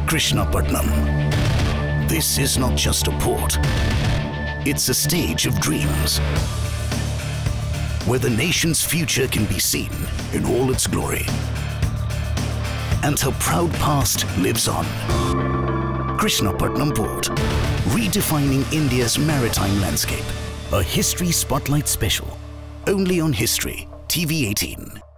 Krishnapatnam. This is not just a port. It's a stage of dreams, where the nation's future can be seen in all its glory. And her proud past lives on. Krishnapatnam Port, redefining India's maritime landscape. A History Spotlight special, only on History TV18.